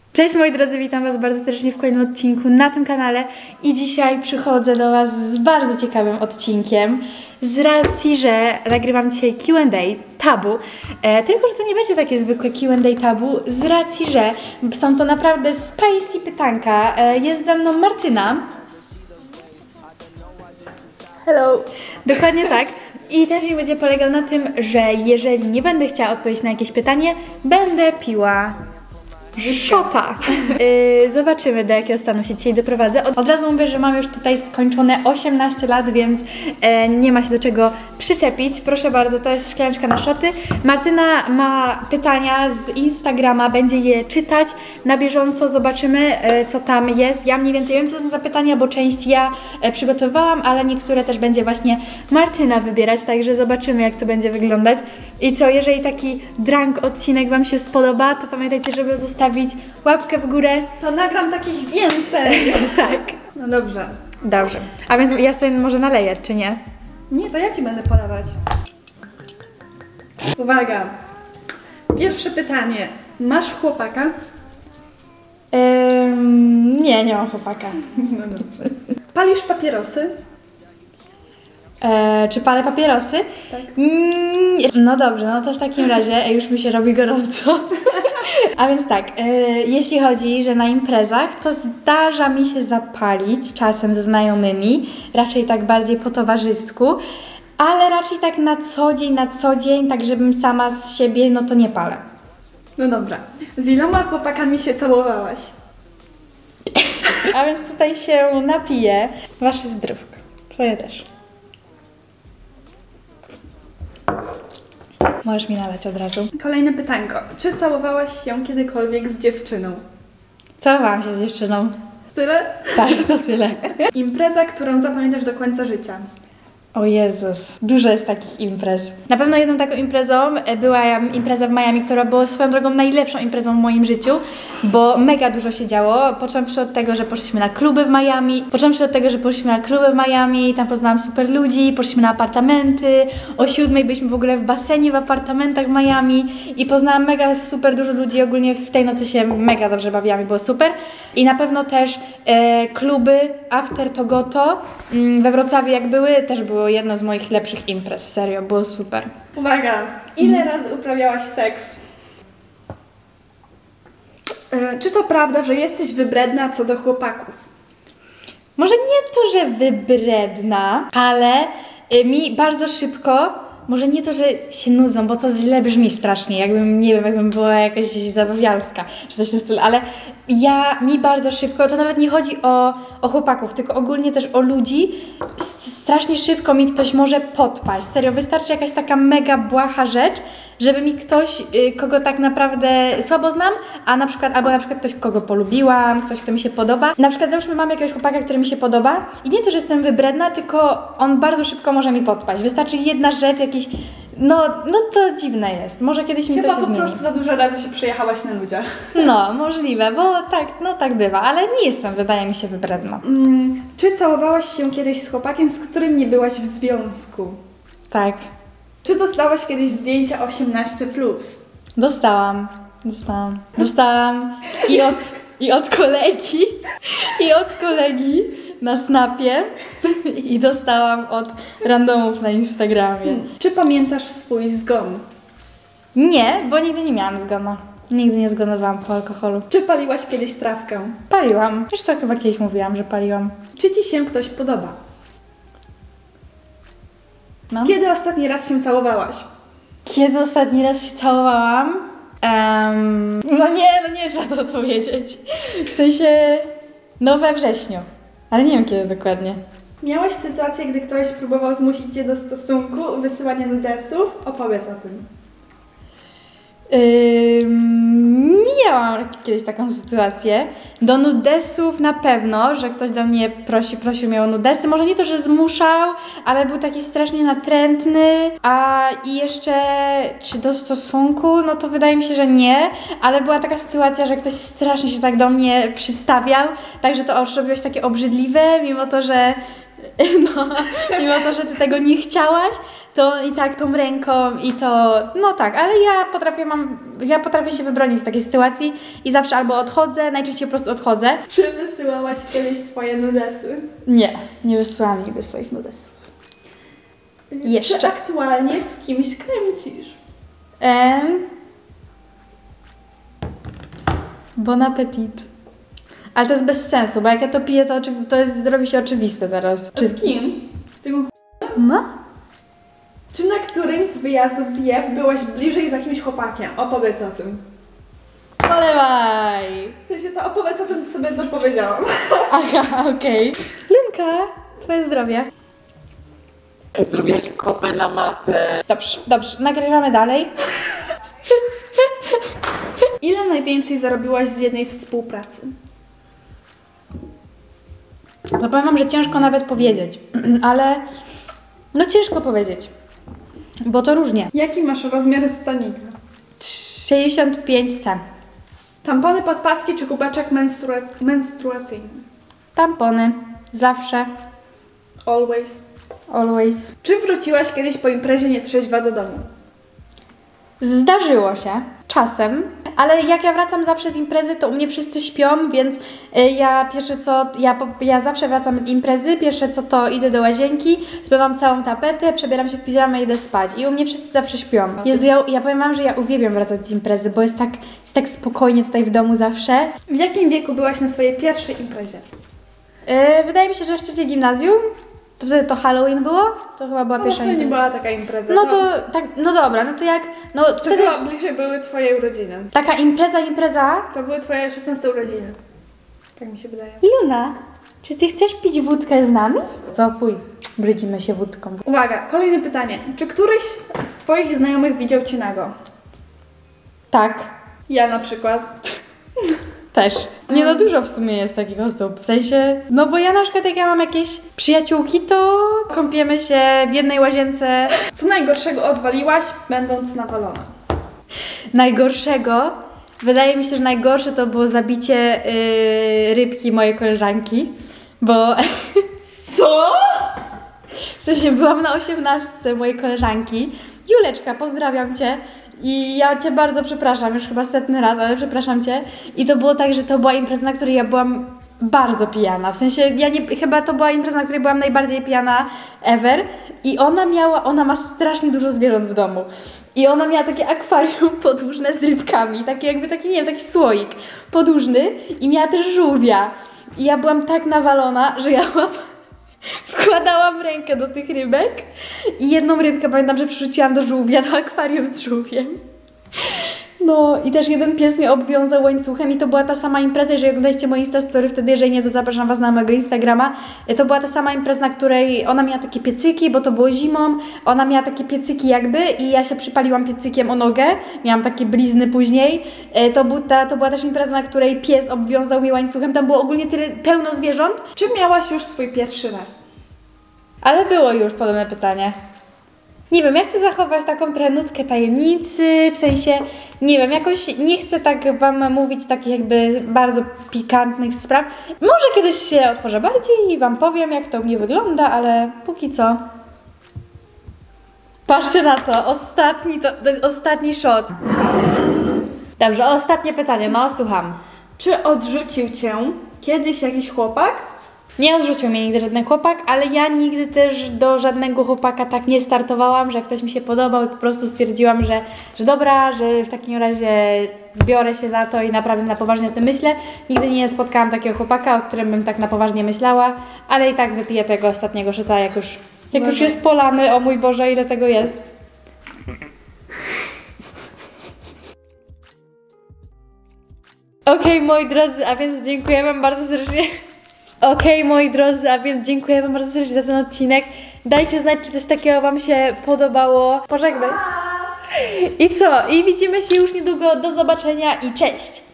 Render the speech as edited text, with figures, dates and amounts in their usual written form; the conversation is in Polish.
Cześć moi drodzy, witam Was bardzo serdecznie w kolejnym odcinku na tym kanale i dzisiaj przychodzę do Was z bardzo ciekawym odcinkiem z racji, że nagrywam dzisiaj Q&A tabu, tylko że to nie będzie takie zwykłe Q&A tabu z racji, że są to naprawdę spicy pytanka. Jest ze mną Martyna. Hello. Dokładnie tak. I ten film będzie polegał na tym, że jeżeli nie będę chciała odpowiedzieć na jakieś pytanie, będę piła szota. Zobaczymy, do jakiego stanu się dzisiaj doprowadzę. Od razu mówię, że mam już tutaj skończone 18 lat, więc nie ma się do czego przyczepić. Proszę bardzo, to jest szklaneczka na szoty. Martyna ma pytania z Instagrama, będzie je czytać na bieżąco. Zobaczymy, co tam jest. Ja mniej więcej wiem, co to są za pytania, bo część ja przygotowałam, ale niektóre też będzie właśnie Martyna wybierać, także zobaczymy, jak to będzie wyglądać. I co, jeżeli taki drunk odcinek Wam się spodoba, to pamiętajcie, żeby zostawić łapkę w górę. To nagram takich więcej. Tak. No dobrze. Dobrze. A więc ja sobie może naleję, czy nie? Nie, to ja Ci będę podawać. Uwaga. Pierwsze pytanie. Masz chłopaka? Nie mam chłopaka. No dobrze. Palisz papierosy? Czy palę papierosy? Tak. No dobrze, no to w takim razie już mi się robi gorąco. A więc tak, jeśli chodzi, że na imprezach, to zdarza mi się zapalić czasem ze znajomymi, raczej tak bardziej po towarzysku, ale raczej tak na co dzień, tak żebym sama z siebie, no to nie palę. No dobra. Z iloma chłopakami się całowałaś? A więc tutaj się napiję. Wasze zdrówko. Twoje też. Możesz mi nalać od razu. Kolejne pytanko. Czy całowałaś się kiedykolwiek z dziewczyną? Całowałam się z dziewczyną. Tyle? Tak, to tyle. Impreza, którą zapamiętasz do końca życia? O Jezus, dużo jest takich imprez. Na pewno jedną taką imprezą była impreza w Miami, która była swoją drogą najlepszą imprezą w moim życiu, bo mega dużo się działo. Począwszy od tego, że poszliśmy na kluby w Miami, tam poznałam super ludzi, poszliśmy na apartamenty, o 7 byliśmy w ogóle w basenie w apartamentach w Miami i poznałam mega super dużo ludzi, ogólnie w tej nocy się mega dobrze bawiłam i było super. I na pewno też kluby After Togoto we Wrocławiu jak były, też było jedno z moich lepszych imprez, serio, było super. Uwaga, ile razy uprawiałaś seks? Czy to prawda, że jesteś wybredna co do chłopaków? Może nie to, że wybredna, ale mi bardzo szybko, może nie to, że się nudzą, bo to źle brzmi strasznie, jakbym, nie wiem, jakbym była jakaś zabawialska, czy coś w tym stylu, ale mi bardzo szybko, to nawet nie chodzi o chłopaków, tylko ogólnie też o ludzi, strasznie szybko mi ktoś może podpaść. Serio, wystarczy jakaś taka mega błaha rzecz, żeby mi ktoś, kogo tak naprawdę słabo znam, albo na przykład ktoś, kogo polubiłam, ktoś, kto mi się podoba. Na przykład załóżmy, mam jakiegoś chłopaka, który mi się podoba i nie to, że jestem wybredna, tylko on bardzo szybko może mi podpaść. Wystarczy jedna rzecz, jakiś, no to dziwne jest. Może kiedyś mi to się zmieni. Chyba po prostu za dużo razy się przejechałaś na ludziach. No, możliwe, bo tak bywa, ale nie jestem, wydaje mi się, wybredna. Czy całowałaś się kiedyś z chłopakiem, z którym nie byłaś w związku? Tak. Czy dostałaś kiedyś zdjęcia 18+? Dostałam i od kolegi na Snapie i dostałam od randomów na Instagramie. Czy pamiętasz swój zgon? Nie, bo nigdy nie miałam zgonu. Nigdy nie zgonowałam po alkoholu. Czy paliłaś kiedyś trawkę? Paliłam. Już to chyba kiedyś mówiłam, że paliłam. Czy Ci się ktoś podoba? No. Kiedy ostatni raz się całowałaś? Kiedy ostatni raz się całowałam? Nie trzeba to odpowiedzieć. W sensie, we wrześniu. Ale nie wiem kiedy dokładnie. Miałaś sytuację, gdy ktoś próbował zmusić Cię do stosunku, wysyłania nudesów? Opowiedz o tym. Miałam kiedyś taką sytuację. Do nudesów na pewno, że ktoś do mnie prosił mnie o nudesy. Może nie to, że zmuszał, ale był taki strasznie natrętny. I jeszcze, czy do stosunku? No to wydaje mi się, że nie. Ale była taka sytuacja, że ktoś strasznie się tak do mnie przystawiał. Także to robiło się takie obrzydliwe, mimo to, że ty tego nie chciałaś. to i tak tą ręką i to, no tak, ale ja potrafię się wybronić z takiej sytuacji i zawsze albo odchodzę, najczęściej po prostu odchodzę. Czy wysyłałaś kiedyś swoje nudesy? Nie wysyłam nigdy swoich nudesów. Jeszcze. Czy aktualnie z kimś kręcisz? Bon appetit. Ale to jest bez sensu, bo jak ja to piję, to zrobi się oczywiste teraz. A z kim? Z tym No? Czy na którymś z wyjazdów z JEF byłaś bliżej z jakimś chłopakiem? Opowiedz o tym. Polewaj! W sensie to opowiedz o tym, co sobie dopowiedziałam. Aha, okej. Lunka, twoje zdrowie. Zrobiłaś kopę na matę. Dobrze, nagrywamy dalej. Ile najwięcej zarobiłaś z jednej współpracy? No powiem wam, że ciężko nawet powiedzieć, ale no ciężko powiedzieć, bo to różnie. Jaki masz rozmiar stanika? 65C. Tampony, podpaski czy kubeczek menstruacyjny? Tampony. Zawsze. Always. Czy wróciłaś kiedyś po imprezie nietrzeźwa do domu? Zdarzyło się. Czasem. Ale jak ja wracam zawsze z imprezy, to u mnie wszyscy śpią, więc ja zawsze wracam z imprezy, pierwsze co to idę do łazienki, zbywam całą tapetę, przebieram się w piżamę i idę spać. I u mnie wszyscy zawsze śpią. Jezu, ja powiem wam, że ja uwielbiam wracać z imprezy, bo jest tak spokojnie tutaj w domu zawsze. W jakim wieku byłaś na swojej pierwszej imprezie? Wydaje mi się, że w trzeciej gimnazjum. To wtedy to Halloween było? To chyba była pierwsza impreza. impreza. Nie była taka impreza. No to tak, no dobra, no to jak, no to wtedy... chyba bliżej były twoje urodziny. Taka impreza? To były twoje 16 urodziny. Tak mi się wydaje. Luna, czy ty chcesz pić wódkę z nami? Co, fuj, brydzimy się wódką. Uwaga, kolejne pytanie. Czy któryś z twoich znajomych widział cię nago? Tak. Ja na przykład. Też. Nie no, dużo w sumie jest takich osób. W sensie, no bo ja na przykład jak ja mam jakieś przyjaciółki, to kąpiemy się w jednej łazience. Co najgorszego odwaliłaś, będąc nawalona? Najgorszego? Wydaje mi się, że najgorsze to było zabicie rybki mojej koleżanki, bo... Co? W sensie byłam na 18 mojej koleżanki. Juleczka, pozdrawiam Cię. I ja Cię bardzo przepraszam, już chyba 100 raz, ale przepraszam Cię. I to było tak, że to była impreza, na której ja byłam bardzo pijana. W sensie, chyba to była impreza, na której byłam najbardziej pijana ever. I ona ma strasznie dużo zwierząt w domu. I ona miała takie akwarium podłużne z rybkami, taki słoik podłużny i miała też żółwia. I ja byłam tak nawalona, że wkładałam rękę do tych rybek i jedną rybkę pamiętam, że przerzuciłam do żółwia, do akwarium z żółwiem. No i też jeden pies mnie obwiązał łańcuchem i to była ta sama impreza, jeżeli oglądaliście moje Instastory, wtedy jeżeli nie, to zapraszam Was na mojego Instagrama. To była ta sama impreza, na której ona miała takie piecyki, bo to było zimą, ona miała takie piecyki jakby i ja się przypaliłam piecykiem o nogę, miałam takie blizny później. To była też impreza, na której pies obwiązał mnie łańcuchem, tam było ogólnie pełno zwierząt. Czy miałaś już swój pierwszy raz? Ale było już podobne pytanie. Nie wiem, ja chcę zachować taką trochę nutkę tajemnicy, w sensie, nie wiem, jakoś nie chcę tak Wam mówić takich jakby bardzo pikantnych spraw. Może kiedyś się otworzę bardziej i Wam powiem, jak to u mnie wygląda, ale póki co... Patrzcie na to, to jest ostatni shot. Dobrze, ostatnie pytanie, no słucham. Czy odrzucił Cię kiedyś jakiś chłopak? Nie odrzucił mnie nigdy żaden chłopak, ale ja nigdy też do żadnego chłopaka tak nie startowałam, że ktoś mi się podobał i po prostu stwierdziłam, że dobra, że w takim razie biorę się za to i naprawdę na poważnie o tym myślę. Nigdy nie spotkałam takiego chłopaka, o którym bym tak na poważnie myślała, ale i tak wypiję tego ostatniego szyta, jak już jest polany, o mój Boże, ile tego jest. Okej, moi drodzy, a więc dziękuję Wam bardzo serdecznie. Okej, moi drodzy, a więc dziękuję Wam bardzo serdecznie za ten odcinek. Dajcie znać, czy coś takiego Wam się podobało. Pożegnaj. I co? I widzimy się już niedługo. Do zobaczenia i cześć!